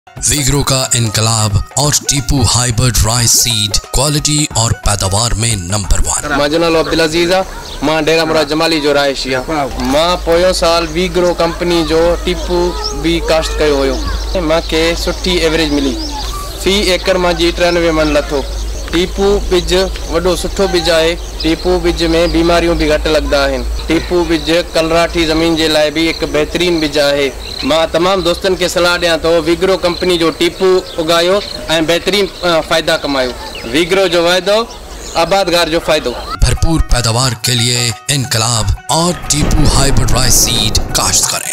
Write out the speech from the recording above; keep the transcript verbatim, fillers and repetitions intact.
V-grow का इनकलाब और Tipu hybrid rice seed quality और पैदावार में नंबर वन। मां जो नालो अब्दुल्लाजीज़ आहे। मां ॾेरा मुराद जमाली जो राइस आहियां। मां पोयों साल वी-ग्रो कंपनी जो टीपू भी काश्त कयो हुयो। मूंखे सुठी एवरेज मिली। फी एकड़ मां जी टियानवे मन लथो। टीपू बिज वॾो सुठो बिज आहे। टीपू बिज में बीमारियूं भी घटि लगदा आहिनि। टीपू बिज कलराठी ज़मीन जे लाइ भी हिकु बहितरीन बिज आहे। मां तमामु दोस्तनि खे सलाह ॾियां थो वी-ग्रो कंपनी जो टीपू उगायो ऐं बहितरीन फ़ाइदा कमायो। वी-ग्रो जो वाइदो आबादगार जो फ़ाइदो। भरपूर पैदावार के लिए इनकलाब और टीपू हाइबर्ड राइस सीड काश्त करें।